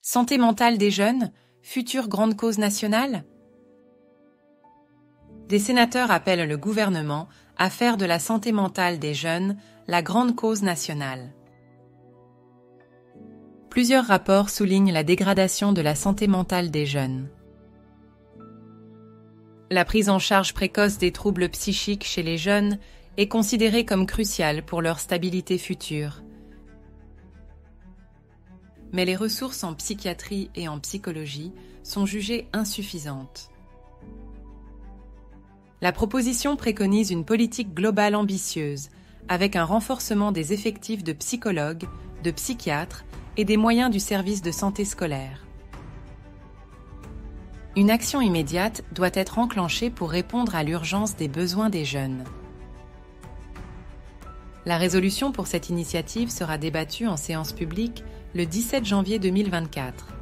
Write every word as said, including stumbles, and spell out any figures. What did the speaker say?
Santé mentale des jeunes, future grande cause nationale? Des sénateurs appellent le gouvernement à faire de la santé mentale des jeunes la grande cause nationale. Plusieurs rapports soulignent la dégradation de la santé mentale des jeunes. La prise en charge précoce des troubles psychiques chez les jeunes est considérée comme cruciale pour leur stabilité future. Mais les ressources en psychiatrie et en psychologie sont jugées insuffisantes. La proposition préconise une politique globale ambitieuse, avec un renforcement des effectifs de psychologues, de psychiatres et des moyens du service de santé scolaire. Une action immédiate doit être enclenchée pour répondre à l'urgence des besoins des jeunes. La résolution pour cette initiative sera débattue en séance publique le dix-sept janvier deux mille vingt-quatre.